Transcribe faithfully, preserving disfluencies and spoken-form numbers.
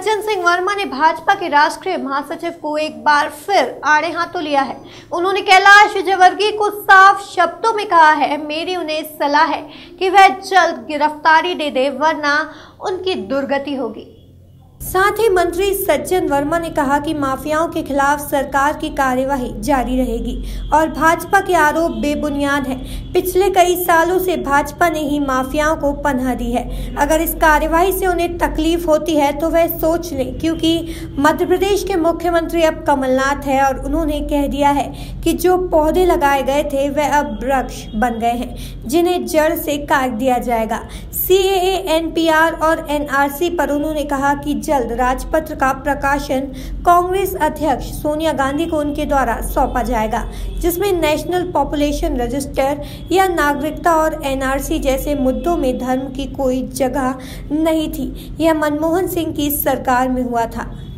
सज्जन सिंह वर्मा ने भाजपा के राष्ट्रीय महासचिव को एक बार फिर आड़े हाथों लिया है। उन्होंने कैलाश विजयवर्गीय को साफ शब्दों में कहा है, मेरी उन्हें सलाह है कि वह जल्द गिरफ्तारी दे दे वरना उनकी दुर्गति होगी। साथ ही मंत्री सज्जन वर्मा ने कहा कि माफियाओं के खिलाफ सरकार की कार्यवाही जारी रहेगी और भाजपा के आरोप बेबुनियाद हैं। पिछले कई सालों से भाजपा ने ही माफियाओं को पनाह दी है। अगर इस कार्यवाही से उन्हें तकलीफ होती है तो वह सोच लें, क्योंकि मध्य प्रदेश के मुख्यमंत्री अब कमलनाथ है और उन्होंने कह दिया है कि जो पौधे लगाए गए थे वह अब वृक्ष बन गए हैं, जिन्हें जड़ से काट दिया जाएगा। सीएए, एनपीआर और एनआरसी पर उन्होंने कहा कि जल्द राजपत्र का प्रकाशन कांग्रेस अध्यक्ष सोनिया गांधी को उनके द्वारा सौंपा जाएगा, जिसमें नेशनल पॉपुलेशन रजिस्टर या नागरिकता और एनआरसी जैसे मुद्दों में धर्म की कोई जगह नहीं थी। यह मनमोहन सिंह की सरकार में हुआ था।